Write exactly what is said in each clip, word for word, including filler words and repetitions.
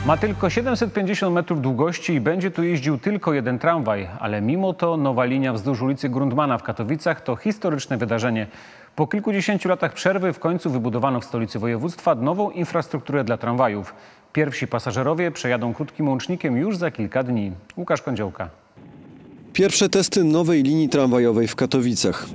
Ma tylko siedemset pięćdziesiąt metrów długości i będzie tu jeździł tylko jeden tramwaj, ale mimo to nowa linia wzdłuż ulicy Grundmana w Katowicach to historyczne wydarzenie. Po kilkudziesięciu latach przerwy w końcu wybudowano w stolicy województwa nową infrastrukturę dla tramwajów. Pierwsi pasażerowie przejadą krótkim łącznikiem już za kilka dni. Łukasz Kądziołka. Pierwsze testy nowej linii tramwajowej w Katowicach.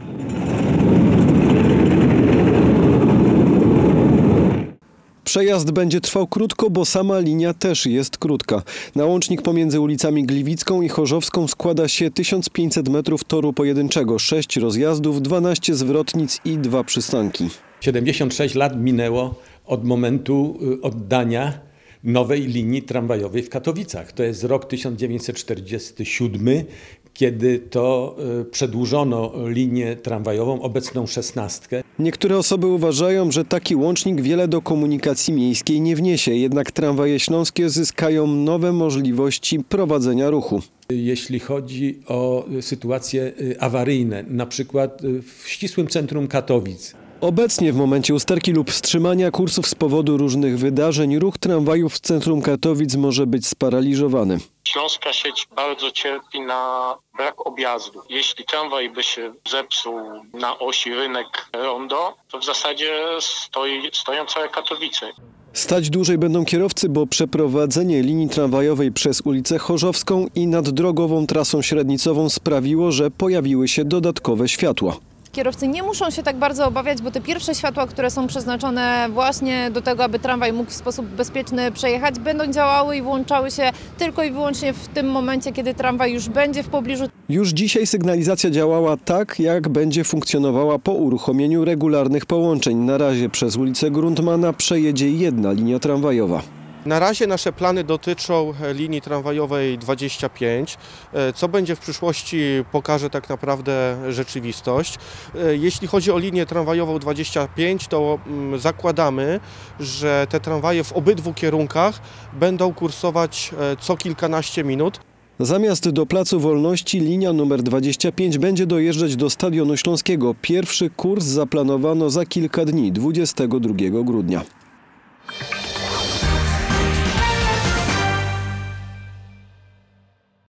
Przejazd będzie trwał krótko, bo sama linia też jest krótka. Na łącznik pomiędzy ulicami Gliwicką i Chorzowską składa się tysiąc pięćset metrów toru pojedynczego, sześć rozjazdów, dwanaście zwrotnic i dwa przystanki. siedemdziesiąt sześć lat minęło od momentu oddania nowej linii tramwajowej w Katowicach. To jest rok tysiąc dziewięćset czterdziesty siódmy, kiedy to przedłużono linię tramwajową, obecną szesnastkę. Niektóre osoby uważają, że taki łącznik wiele do komunikacji miejskiej nie wniesie, jednak tramwaje śląskie zyskają nowe możliwości prowadzenia ruchu. Jeśli chodzi o sytuacje awaryjne, na przykład w ścisłym centrum Katowic. Obecnie w momencie usterki lub wstrzymania kursów z powodu różnych wydarzeń ruch tramwajów w centrum Katowic może być sparaliżowany. Śląska sieć bardzo cierpi na brak objazdu. Jeśli tramwaj by się zepsuł na osi rynek-rondo, to w zasadzie stoi, stoją całe Katowice. Stać dłużej będą kierowcy, bo przeprowadzenie linii tramwajowej przez ulicę Chorzowską i naddrogową trasą średnicową sprawiło, że pojawiły się dodatkowe światła. Kierowcy nie muszą się tak bardzo obawiać, bo te pierwsze światła, które są przeznaczone właśnie do tego, aby tramwaj mógł w sposób bezpieczny przejechać, będą działały i włączały się tylko i wyłącznie w tym momencie, kiedy tramwaj już będzie w pobliżu. Już dzisiaj sygnalizacja działała tak, jak będzie funkcjonowała po uruchomieniu regularnych połączeń. Na razie przez ulicę Grundmana przejedzie jedna linia tramwajowa. Na razie nasze plany dotyczą linii tramwajowej dwadzieścia pięć. Co będzie w przyszłości, pokaże tak naprawdę rzeczywistość. Jeśli chodzi o linię tramwajową dwadzieścia pięć, to zakładamy, że te tramwaje w obydwu kierunkach będą kursować co kilkanaście minut. Zamiast do Placu Wolności linia numer dwadzieścia pięć będzie dojeżdżać do Stadionu Śląskiego. Pierwszy kurs zaplanowano za kilka dni, dwudziestego drugiego grudnia.